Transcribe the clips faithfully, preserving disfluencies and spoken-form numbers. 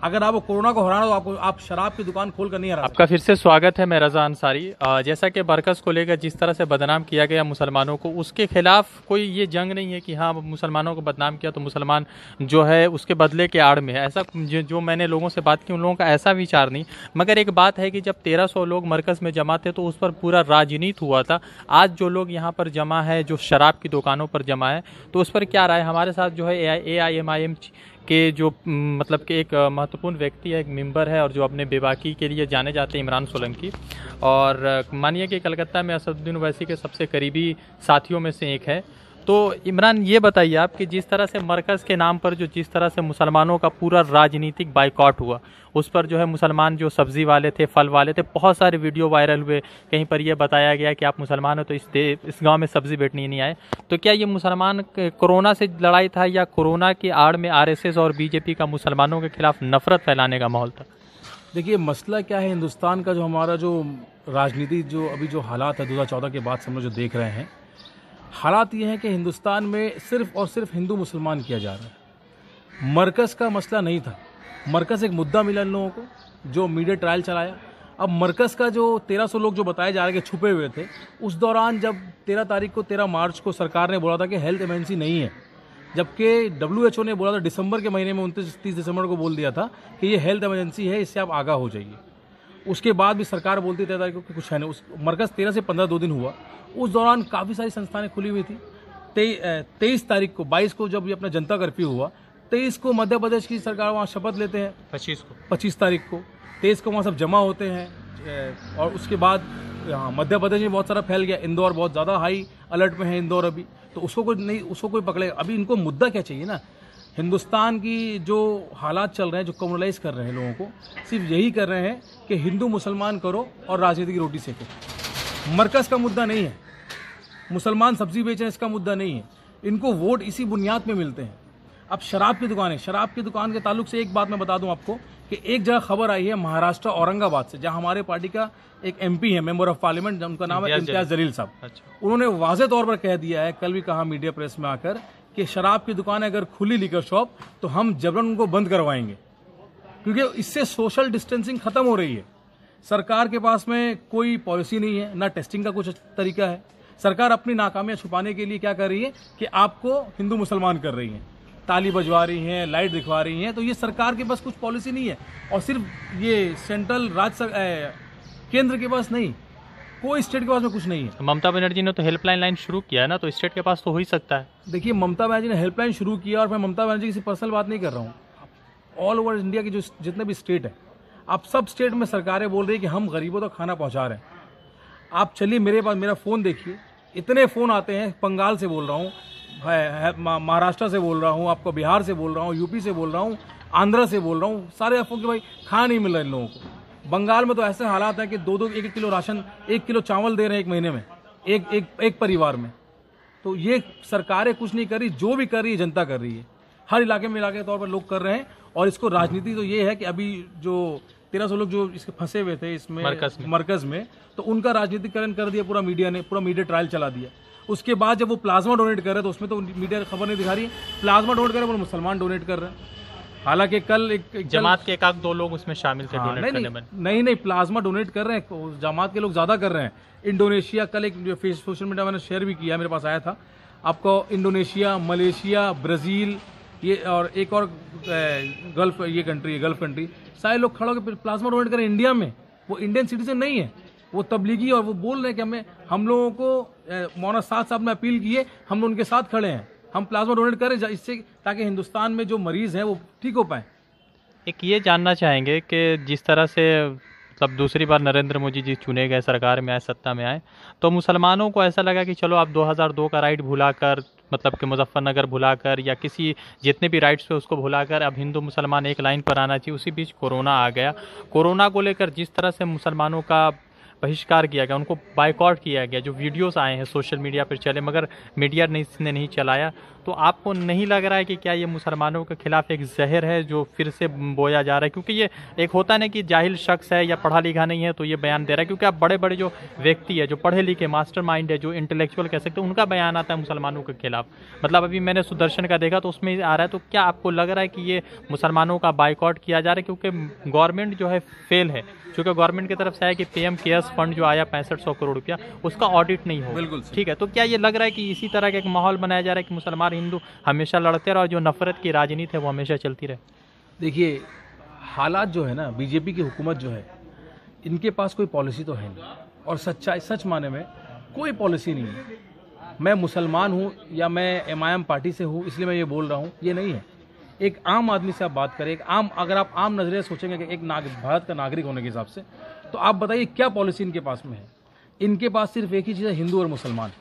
अगर आपको कोरोना को हराना तो आपको आप शराब की दुकान खोल कर नहीं हरा सकते। आपका फिर से स्वागत है, मैं रजा अंसारी। जैसा कि मरकज़ को लेकर जिस तरह से बदनाम किया गया मुसलमानों को, उसके खिलाफ कोई ये जंग नहीं है कि हाँ मुसलमानों को बदनाम किया तो मुसलमान जो है उसके बदले के आड़ में है। ऐसा जो, जो मैंने लोगों से बात की उन लोगों का ऐसा विचार नहीं। मगर एक बात है कि जब तेरह सौ लोग मरकज़ में जमा थे तो उस पर पूरा राजनीति हुआ था। आज जो लोग यहाँ पर जमा है, जो शराब की दुकानों पर जमा है, तो उस पर क्या राय? हमारे साथ जो है ए आई एम आई एम के जो मतलब कि एक महत्वपूर्ण व्यक्ति है, एक मेंबर है और जो अपने बेबाकी के लिए जाने जाते हैं, इमरान सोलंकी। और मानिए कि कलकत्ता में असदुद्दीन ओवैसी के सबसे करीबी साथियों में से एक है। तो इमरान, ये बताइए आप कि जिस तरह से मरकज़ के नाम पर जो जिस तरह से मुसलमानों का पूरा राजनीतिक बाइकआउट हुआ, उस पर जो है मुसलमान जो सब्ज़ी वाले थे, फल वाले थे, बहुत सारे वीडियो वायरल हुए। कहीं पर यह बताया गया कि आप मुसलमान हो तो इस इस गांव में सब्ज़ी बेचने नहीं आए। तो क्या ये मुसलमान कोरोना से लड़ाई था या कोरोना की आड़ में आर एस एस और बी जे पी का मुसलमानों के खिलाफ नफरत फैलाने का माहौल था? देखिए, मसला क्या है, हिंदुस्तान का जो हमारा जो राजनीति जो अभी जो हालात है दो हज़ार चौदह के बाद से हम लोग जो देख रहे हैं, हालात ये हैं कि हिंदुस्तान में सिर्फ और सिर्फ हिंदू मुसलमान किया जा रहा है। मरकज़ का मसला नहीं था। मरकज़ एक मुद्दा मिला इन लोगों को जो मीडिया ट्रायल चलाया। अब मरकज़ का जो तेरह सौ लोग जो बताए जा रहे हैं कि छुपे हुए थे, उस दौरान जब तेरह तारीख को तेरह मार्च को सरकार ने बोला था कि हेल्थ इमरजेंसी नहीं है, जबकि डब्ल्यू एच ओ ने बोला था दिसंबर के महीने में उनतीस तीस दिसंबर को बोल दिया था कि ये हेल्थ इमरजेंसी है, इससे आप आगाह हो जाइए। उसके बाद भी सरकार बोलती तेरह तारीख को कुछ है नहीं। उस मरकज़ तेरह से पंद्रह दो दिन हुआ। उस दौरान काफ़ी सारी संस्थानें खुली हुई थी। तेईस तारीख को बाईस को जब ये अपना जनता कर्फ्यू हुआ, तेईस को मध्य प्रदेश की सरकार वहाँ शपथ लेते हैं, पच्चीस को पच्चीस तारीख को तेईस को वहाँ सब जमा होते हैं। और उसके बाद यहाँ मध्य प्रदेश में बहुत सारा फैल गया। इंदौर बहुत ज़्यादा हाई अलर्ट में है इंदौर अभी, तो उसको कोई नहीं, उसको कोई पकड़ेगा। अभी इनको मुद्दा क्या चाहिए ना, हिंदुस्तान की जो हालात चल रहे हैं, जो कम्युनलाइज कर रहे हैं लोगों को, सिर्फ यही कर रहे हैं कि हिंदू मुसलमान करो और राजनीति की रोटी सेको। मरकज़ का मुद्दा नहीं है, मुसलमान सब्जी बेचें इसका मुद्दा नहीं है। इनको वोट इसी बुनियाद पे मिलते हैं। अब शराब की दुकान है, शराब की दुकान के ताल्लुक से एक बात मैं बता दूं आपको कि एक जगह खबर आई है महाराष्ट्र औरंगाबाद से, जहां हमारे पार्टी का एक एम पी है, मेंबर ऑफ पार्लियामेंट, उनका नाम है इम्तियाज जलील साहब। अच्छा। उन्होंने वाज़ेह तौर पर कह दिया है, कल भी कहा मीडिया प्रेस में आकर, कि शराब की दुकान अगर खुली लिकर शॉप तो हम जबरन उनको बंद करवाएंगे, क्योंकि इससे सोशल डिस्टेंसिंग खत्म हो रही है। सरकार के पास में कोई पॉलिसी नहीं है, ना टेस्टिंग का कुछ तरीका है। सरकार अपनी नाकामियां छुपाने के लिए क्या कर रही है कि आपको हिंदू मुसलमान कर रही है, ताली बजवा रही हैं, लाइट दिखवा रही हैं। तो ये सरकार के पास कुछ पॉलिसी नहीं है। और सिर्फ ये सेंट्रल राज्य केंद्र के पास नहीं, कोई स्टेट के पास में कुछ नहीं है। ममता बनर्जी ने तो हेल्पलाइन लाइन शुरू किया है ना, तो स्टेट के पास तो हो ही सकता है। देखिए, ममता बनर्जी ने हेल्पलाइन शुरू किया, और मैं ममता बनर्जी की पर्सनल बात नहीं कर रहा हूँ, ऑल ओवर इंडिया की जो जितने भी स्टेट है, आप सब स्टेट में सरकारें बोल रही है कि हम गरीबों तक खाना पहुँचा रहे हैं। आप चलिए मेरे पास, मेरा फ़ोन देखिए, इतने फ़ोन आते हैं। बंगाल से बोल रहा हूँ, महाराष्ट्र से बोल रहा हूँ, आपको बिहार से बोल रहा हूँ, यूपी से बोल रहा हूँ, आंध्र से बोल रहा हूँ, सारे आपको कि भाई खाना नहीं मिल रहा इन लोगों को। बंगाल में तो ऐसे हालात हैं कि दो दो एक एक किलो राशन, एक किलो चावल दे रहे हैं एक महीने में, एक एक एक परिवार में। तो ये सरकारें कुछ नहीं कर रही, जो भी कर रही है जनता कर रही है। हर इलाके में इलाके के तौर पर लोग कर रहे हैं। और इसको राजनीति तो ये है कि अभी जो तेरह सौ लोग जो इसके फंसे हुए थे इसमें मरकज़ में, मरकज़ में, तो उनका राजनीतिकरण कर दिया पूरा मीडिया ने, पूरा मीडिया ट्रायल चला दिया। उसके बाद जब वो प्लाज्मा डोनेट कर रहे हैं तो उसमें तो मीडिया खबर नहीं दिखा रही है। प्लाज्मा डोनेट कर रहे हैं, वो मुसलमान डोनेट कर रहे हैं। हालांकि कल एक, एक जमात के एक आध दो लोग उसमें शामिल थे। हाँ, नहीं, नहीं, नहीं नहीं प्लाज्मा डोनेट कर रहे हैं, जमात के लोग ज्यादा कर रहे हैं। इंडोनेशिया, कल एक सोशल मीडिया मैंने शेयर भी किया, मेरे पास आया था आपको, इंडोनेशिया, मलेशिया, ब्राजील, ये और एक और गल्फ, ये कंट्री है गल्फ कंट्री, सारे लोग खड़े होकर प्लाज्मा डोनेट करें इंडिया में। वो इंडियन सिटीजन नहीं है, वो तबलीगी, और वो बोल रहे हैं कि हमें, हम लोगों को मौलाना साद साहब ने अपील की है, हम उनके साथ खड़े हैं, हम प्लाज्मा डोनेट करें इससे, ताकि हिंदुस्तान में जो मरीज हैं वो ठीक हो पाए। एक ये जानना चाहेंगे कि जिस तरह से मतलब दूसरी बार नरेंद्र मोदी जी चुने गए, सरकार में आए, सत्ता में आए, तो मुसलमानों को ऐसा लगा कि चलो आप दो हज़ार दो का राइट भुलाकर, मतलब कि मुजफ्फरनगर भुलाकर या किसी जितने भी राइट्स पे उसको भुलाकर अब हिंदू मुसलमान एक लाइन पर आना चाहिए। उसी बीच कोरोना आ गया। कोरोना को लेकर जिस तरह से मुसलमानों का बहिष्कार किया गया, उनको बायकॉट किया गया, जो वीडियोस आए हैं सोशल मीडिया पर चले मगर मीडिया ने इसने नहीं चलाया, तो आपको नहीं लग रहा है कि क्या ये मुसलमानों के खिलाफ एक जहर है जो फिर से बोया जा रहा है? क्योंकि ये एक होता है कि जाहिल शख्स है या पढ़ा लिखा नहीं है तो ये बयान दे रहा है, क्योंकि आप बड़े बड़े जो व्यक्ति है, जो पढ़े लिखे मास्टरमाइंड है, जो इंटेलेक्चुअल कह सकते हैं, उनका बयान आता है मुसलमानों के खिलाफ। मतलब अभी मैंने सुदर्शन का देखा तो उसमें आ रहा है, तो क्या आपको लग रहा है कि ये मुसलमानों का बायकॉट किया जा रहा है क्योंकि गवर्नमेंट जो है फेल है? क्योंकि गवर्नमेंट की तरफ से है कि पीएम केयर्स फंड जो आया पैंसठ सौ करोड़ रुपया, उसका ऑडिट नहीं हो। बिल्कुल ठीक है, तो क्या ये लग रहा है कि इसी तरह का एक माहौल बनाया जा रहा है कि मुसलमान हिंदू हमेशा लड़ते रहे और जो नफरत की राजनीति है वो हमेशा चलती रहे? देखिए, हालात जो है ना, बीजेपी की हुकूमत जो है, इनके पास कोई पॉलिसी तो है नहीं, और सच्चाई सच माने में कोई पॉलिसी नहीं है। मैं मुसलमान हूँ या मैं एम आई एम पार्टी से हूँ इसलिए मैं ये बोल रहा हूँ, ये नहीं है। एक आम आदमी से आप बात करें, एक आम अगर आप आम नजरिए सोचेंगे कि एक नागरिक, भारत का नागरिक होने के हिसाब से, तो आप बताइए क्या पॉलिसी इनके पास में है? इनके पास सिर्फ एक ही चीज़ है, हिंदू और मुसलमान।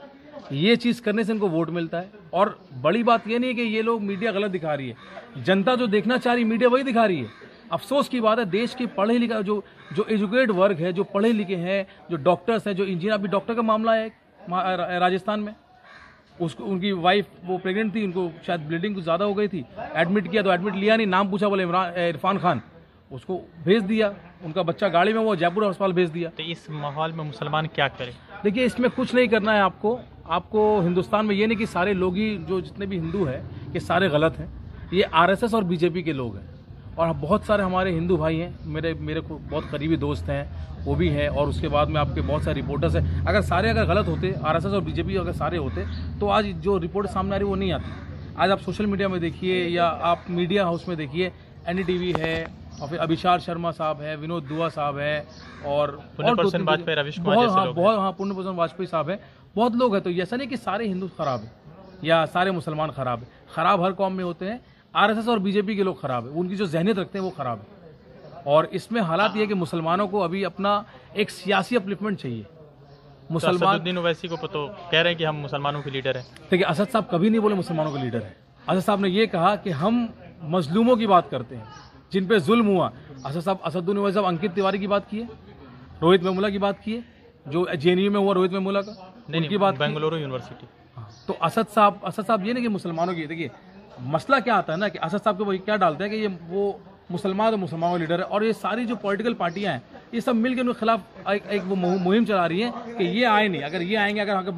ये चीज़ करने से इनको वोट मिलता है। और बड़ी बात ये नहीं है कि ये लोग मीडिया गलत दिखा रही है, जनता जो देखना चाह रही है मीडिया वही दिखा रही है। अफसोस की बात है, देश के पढ़े लिखा जो जो एजुकेटेड वर्ग है, जो पढ़े लिखे हैं, जो डॉक्टर्स हैं, जो इंजीनियर, अभी डॉक्टर का मामला है राजस्थान में, उसको उनकी वाइफ वो प्रेग्नेंट थी, उनको शायद ब्लीडिंग कुछ ज़्यादा हो गई थी, एडमिट किया तो एडमिट लिया नहीं, नाम पूछा बोले इमरान इरफान खान, उसको भेज दिया, उनका बच्चा गाड़ी में, वो जयपुर अस्पताल भेज दिया। तो इस माहौल में मुसलमान क्या करें? देखिए, इसमें कुछ नहीं करना है आपको। आपको हिंदुस्तान में ये नहीं कि सारे लोग ही, जो जितने भी हिंदू हैं, ये सारे गलत हैं। ये आरएसएस और बीजेपी के लोग हैं, और बहुत सारे हमारे हिंदू भाई हैं, मेरे मेरे को बहुत करीबी दोस्त हैं, वो भी हैं, और उसके बाद में आपके बहुत सारे रिपोर्टर्स हैं। अगर सारे अगर गलत होते, आरएसएस और बीजेपी अगर सारे होते, तो आज जो रिपोर्ट सामने आ रही वो नहीं आती। आज आप सोशल मीडिया में देखिए या आप मीडिया हाउस में देखिए, एनडीटीवी है, और फिर अभिषार शर्मा साहब है, विनोद दुआ साहब है, और पुण्यभूषण वाजपेयी, रविश कुमार बहुत जैसे हाँ लोग बहुत हाँ पुण्यभूषण वाजपेयी साहब है, बहुत लोग हैं। तो ऐसा नहीं कि सारे हिंदू खराब है या सारे मुसलमान खराब है। खराब हर कौम में होते हैं। आरएसएस और बीजेपी के लोग खराब है, उनकी जो जहनियत रखते हैं वो खराब है। और इसमें हालात ये है कि मुसलमानों को अभी अपना एक सियासी अपलिफ्टमेंट चाहिए। मुसलमान असदुद्दीन ओवैसी को तो कह रहे हैं कि हम मुसलमानों के लीडर हैं। देखिए, असद साहब कभी नहीं बोले मुसलमानों के लीडर है। असद साहब ने ये कहा कि हम मजलूमों की बात करते हैं, जिन पे जुल्म हुआ। असद साहब असदुद्दीन ओवैसी साहब अंकित तिवारी की बात किए, रोहित वेमुला की बात किए, जो जेएनयू में हुआ रोहित वेमुला का, उनकी बात, बेंगलुरु यूनिवर्सिटी। तो असद साहब असद साहब ये नहीं कि मुसलमानों की, देखिए मसला क्या आता है ना कि असद साहब को वही क्या डालते हैं कि ये वो मुसलमान और मुसलमानों का लीडर है, और ये सारी जो पॉलिटिकल पार्टियां हैं ये सब मिलकर उनके खिलाफ एक, एक वो मुहिम चला रही है कि ये आए नहीं। अगर ये आएंगे, अगर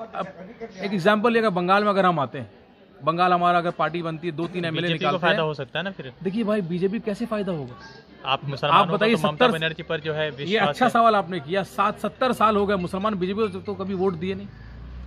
एक एग्जाम्पल लेकर बंगाल में अगर हम आते हैं, बंगाल हमारा अगर पार्टी बनती है, दो तीन एमएलए निकालते हैं, फायदा हो सकता है ना फिर। देखिए भाई, बीजेपी कैसे फायदा होगा? आप मुसलमान आप बताइए, तो ममता बनर्जी पर जो है ये अच्छा सवाल आपने किया। सात सत्तर साल हो गए मुसलमान बीजेपी को तो कभी वोट दिए नहीं।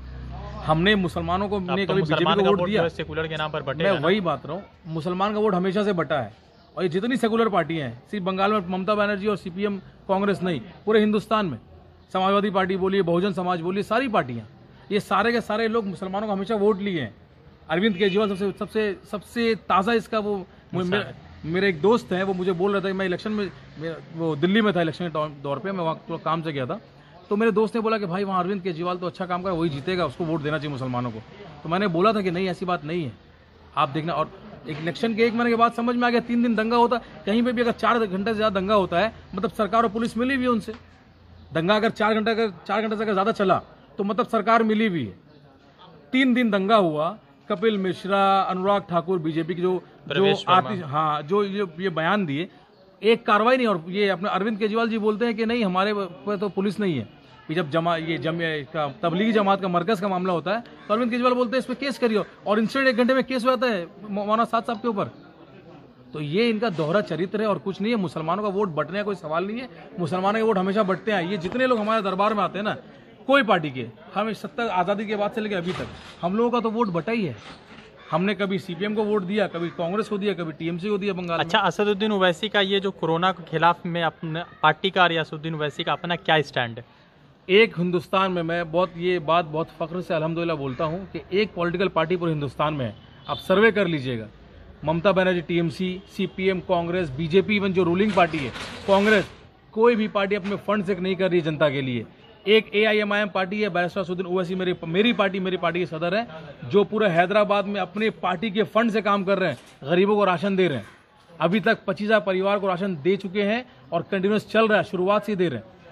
हमने मुसलमानों को ने कभी बीजेपी को वोट दिया? सेकुलर के नाम पर बटे। मैं वही बात रहा हूँ, मुसलमान का वोट हमेशा से बटा है। और ये जितनी सेकुलर पार्टियां हैं, सिर्फ बंगाल में ममता बनर्जी और सीपीएम कांग्रेस नहीं, पूरे हिंदुस्तान में समाजवादी पार्टी बोलिए, बहुजन समाज बोलिए, सारी पार्टियां, ये सारे के सारे लोग मुसलमानों को हमेशा वोट लिए हैं। अरविंद केजरीवाल सबसे सबसे सबसे ताज़ा इसका वो मेरे, मेरे एक दोस्त हैं, वो मुझे बोल रहा था कि मैं इलेक्शन में, वो दिल्ली में था इलेक्शन के दौर पे, मैं वहाँ काम से गया था, तो मेरे दोस्त ने बोला कि भाई वहाँ अरविंद केजरीवाल तो अच्छा काम कर, वही जीतेगा, उसको वोट देना चाहिए मुसलमानों को। तो मैंने बोला था कि नहीं, ऐसी बात नहीं है, आप देखना। और एक इलेक्शन के एक महीने के बाद समझ में आ गया, तीन दिन दंगा होता, कहीं पे भी अगर चार घंटे से ज़्यादा दंगा होता है, मतलब सरकार और पुलिस मिली हुई है उनसे। दंगा अगर चार घंटे अगर चार घंटे से अगर ज़्यादा चला तो मतलब सरकार मिली हुई है। तीन दिन दंगा हुआ, कपिल मिश्रा, अनुराग ठाकुर, बीजेपी की जो जो आती हाँ जो ये, ये बयान दिए, एक कार्रवाई नहीं। और ये अपने अरविंद केजरीवाल जी बोलते हैं कि नहीं, हमारे पे तो पुलिस नहीं है। जब जमा ये जम का तबलीगी जमात का मरकज का मामला होता है तो अरविंद केजरीवाल बोलते हैं इस पर केस करियो, और इंस्टेंट एक घंटे में केस हो जाता है मौलाना साद साहब के ऊपर। तो ये इनका दोहरा चरित्र है और कुछ नहीं है। मुसलमानों का वोट बटने का कोई सवाल नहीं है, मुसलमानों के वोट हमेशा बटते हैं। ये जितने लोग हमारे दरबार में आते हैं ना, कोई पार्टी के, हम सत्तर आज़ादी के बाद से लेकर अभी तक हम लोगों का तो वोट बटा ही है। हमने कभी सीपीएम को वोट दिया, कभी कांग्रेस को दिया, कभी टीएमसी को दिया बंगाल। अच्छा, असदुद्दीन ओवैसी का ये जो कोरोना के खिलाफ में अपने पार्टी का और असदुद्दीन ओवैसी का अपना क्या स्टैंड है? एक हिंदुस्तान में, मैं बहुत ये बात बहुत फख्र से अल्हम्दुलिल्लाह बोलता हूँ कि एक पॉलिटिकल पार्टी पूरे हिंदुस्तान में है। आप सर्वे कर लीजिएगा, Mamata Banerjee, TMC, CPM, Congress, BJP, even जो रूलिंग पार्टी है कांग्रेस, कोई भी पार्टी अपने फंड से नहीं कर रही है जनता के लिए। एक एआईएमआईएम पार्टी है, बैरिस्टर असदुद्दीन ओवैसी मेरी मेरी पार्टी मेरी पार्टी के सदर है, जो पूरे हैदराबाद में अपने पार्टी के फंड से काम कर रहे हैं, गरीबों को राशन दे रहे हैं। अभी तक पच्चीस हजार परिवार को राशन दे चुके हैं और कंटिन्यूस चल रहा है, शुरुआत से दे रहे हैं।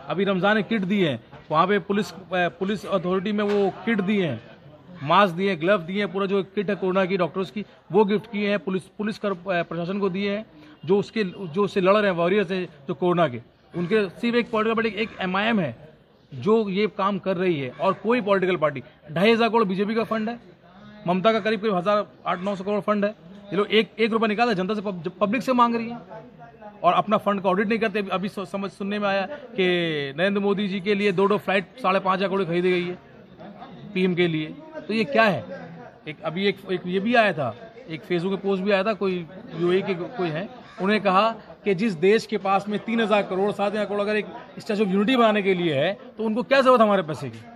अभी रमज़ान किट दिए हैं, वहाँ पे पुलिस पुलिस अथॉरिटी में वो किट दिए हैं, मास्क दिए हैं, ग्लव दिए हैं, पूरा जो किट है कोरोना की डॉक्टर्स की वो गिफ्ट किए हैं, पुलिस पुलिस कर प्रशासन को दिए हैं, जो उसके जो उससे लड़ रहे हैं वॉरियर्स हैं जो कोरोना के, उनके सिर्फ एक पॉलिटिकल पार्टी एक एम आई एम है जो ये काम कर रही है, और कोई पॉलिटिकल पार्टी। ढाई हज़ार करोड़ बीजेपी का फंड है, ममता का करीब करीब हज़ार आठ नौ सौ करोड़ फंड है, ये लोग एक एक रुपया निकाला जनता से, पब्लिक से मांग रही है और अपना फंड का ऑडिट नहीं करते। अभी समझ सुनने में आया कि नरेंद्र मोदी जी के लिए दो दो फ्लाइट साढ़े पाँच हज़ार करोड़ खरीदी गई है पीएम के लिए। तो ये क्या है? एक अभी एक, एक ये भी आया था, एक फेसबुक पे पोस्ट भी आया था, कोई यूएई के कोई है, उन्होंने कहा कि जिस देश के पास में तीन हजार करोड़ सात हजार करोड़ अगर एक स्टैच्यू ऑफ यूनिटी बनाने के लिए है तो उनको क्या जरूरत हमारे पैसे की?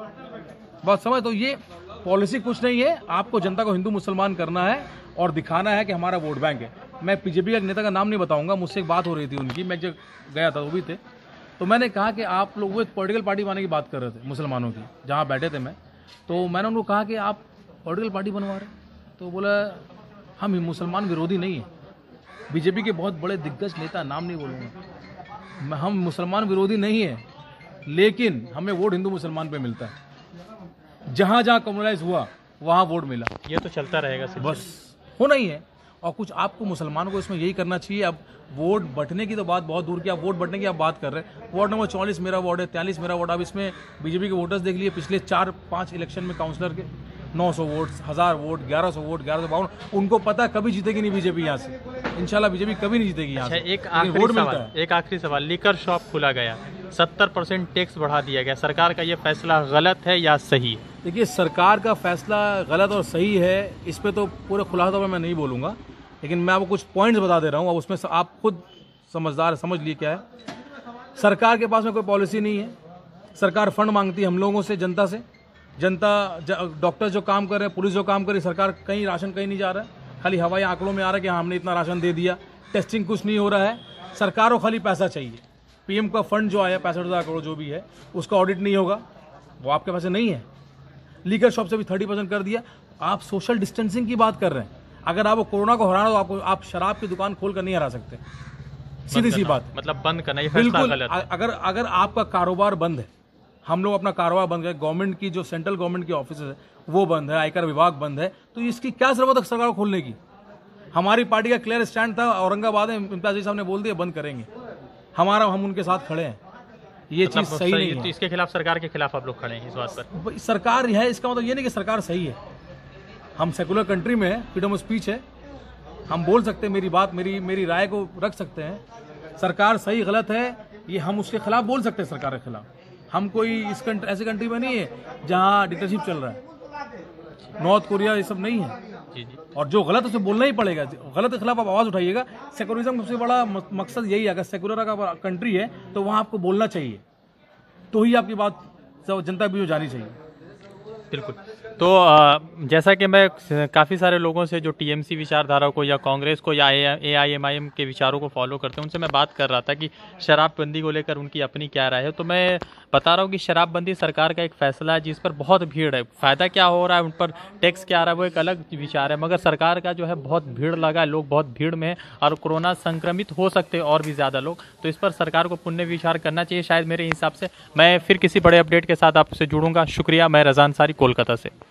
बात समझ। तो ये पॉलिसी कुछ नहीं है, आपको जनता को हिंदू मुसलमान करना है और दिखाना है कि हमारा वोट बैंक है। मैं बीजेपी का नेता का नाम नहीं बताऊंगा, मुझसे एक बात हो रही थी उनकी, मैं जब गया था वो भी थे, तो मैंने कहा कि आप लोग वो एक पॉलिटिकल पार्टी बनाने की बात कर रहे थे मुसलमानों की, जहाँ बैठे थे मैं, तो मैंने उनको कहा कि आप पॉलिटिकल पार्टी बनवा रहे, तो बोला हम मुसलमान विरोधी नहीं है। बीजेपी के बहुत बड़े दिग्गज नेता, नाम नहीं बोलूँगा, हम मुसलमान विरोधी नहीं है, लेकिन हमें वोट हिंदू मुसलमान पे मिलता है, जहाँ जहाँ कम्युनलाइज हुआ वहाँ वोट मिला, ये तो चलता रहेगा बस, होना ही है। और कुछ आपको मुसलमानों को इसमें यही करना चाहिए। अब वोट बंटने की तो बात बहुत दूर की, आप वोट बंटने की आप बात कर रहे हैं, वार्ड नंबर चौवालीस मेरा वार्ड है, तैंतालीस मेरा वार्ड, अब इसमें बीजेपी के वोटर्स देख लिए पिछले चार पाँच इलेक्शन में काउंसलर के नौ सौ वोट, हज़ार वोट, ग्यारह सौ वोट, ग्यारह सौ बावन, उनको पता कभी जीतेगी नहीं बीजेपी यहाँ से, इंशाल्लाह बीजेपी कभी नहीं जीतेगी यहाँ से। एक आखिरी सवाल, एक आखिरी सवाल, लीकर शॉप खुला गया, सत्तर परसेंट टैक्स बढ़ा दिया गया, सरकार का ये फैसला गलत है या सही? देखिए, सरकार का फैसला गलत और सही है, इस पर तो पूरे खुलासा तौर पर मैं नहीं बोलूँगा, लेकिन मैं आपको कुछ पॉइंट्स बता दे रहा हूँ, अब उसमें आप खुद समझदार समझ लिए क्या है। सरकार के पास में कोई पॉलिसी नहीं है, सरकार फंड मांगती है हम लोगों से, जनता से, जनता डॉक्टर जो काम कर रहे हैं, पुलिस जो काम कर रही है, सरकार कहीं राशन कहीं नहीं जा रहा है, खाली हवाई आंकड़ों में आ रहा है कि हाँ हमने इतना राशन दे दिया, टेस्टिंग कुछ नहीं हो रहा है, सरकार को खाली पैसा चाहिए। पीएम का फंड जो आया पैंसठ हज़ार करोड़ जो भी है उसका ऑडिट नहीं होगा, वो आपके पैसे नहीं है। लीगल शॉप से भी थर्टी परसेंट कर दिया। आप सोशल डिस्टेंसिंग की बात कर रहे हैं, अगर आपको कोरोना को हराना तो आपको आप शराब की दुकान खोल कर नहीं हरा सकते, सीधी सी बात, मतलब बंद करना, ये फैसला गलत है। अगर अगर आपका कारोबार बंद है, हम लोग अपना कारोबार बंद है, गवर्नमेंट की जो सेंट्रल गवर्नमेंट की ऑफिस है वो बंद है, आयकर विभाग बंद है, तो इसकी क्या जरूरत है सरकार को खोलने की? हमारी पार्टी का क्लियर स्टैंड था, औरंगाबाद में इम्तियाज अली साहब ने बोल दिया बंद करेंगे, हमारा हम उनके साथ खड़े हैं, ये मतलब चीज सही नहीं है। तो इसके खिलाफ, सरकार के खिलाफ आप लोग खड़े हैं इस बात पर? सरकार है, इसका मतलब ये नहीं कि सरकार सही है, हम सेकुलर कंट्री में है, फ्रीडम ऑफ स्पीच है, हम बोल सकते हैं, मेरी बात मेरी मेरी राय को रख सकते हैं। सरकार सही गलत है ये हम उसके खिलाफ बोल सकते हैं, सरकार के खिलाफ। हम कोई इस कंट्री, ऐसी कंट्री में नहीं है जहां डिक्टेटरशिप चल रहा है, नॉर्थ कोरिया ये सब नहीं है। जी जी। और जो गलत है उसे बोलना ही पड़ेगा, गलत के खिलाफ आप आवाज उठाइएगा। सेकुलरिज्म का सबसे बड़ा मकसद यही है, अगर सेकुलर का कंट्री है तो वहां आपको बोलना चाहिए, तो ही आपकी बात जनता भी जानी चाहिए। बिल्कुल। तो आ, जैसा कि मैं काफ़ी सारे लोगों से जो टीएमसी विचारधारा को या कांग्रेस को या एआईएमआईएम के विचारों को फॉलो करते हैं, उनसे मैं बात कर रहा था कि शराबबंदी को लेकर उनकी अपनी क्या राय है। तो मैं बता रहा हूँ कि शराबबंदी सरकार का एक फैसला है जिस पर बहुत भीड़ है, फ़ायदा क्या हो रहा है, उन पर टैक्स क्या आ रहा है वो एक अलग विचार है, मगर सरकार का जो है बहुत भीड़ लगा है, लोग बहुत भीड़ में है और कोरोना संक्रमित हो सकते हैं और भी ज़्यादा लोग, तो इस पर सरकार को पुनः विचार करना चाहिए शायद मेरे हिसाब से। मैं फिर किसी बड़े अपडेट के साथ आपसे जुड़ूंगा। शुक्रिया। मैं रज़ा अंसारी, कोलकाता से।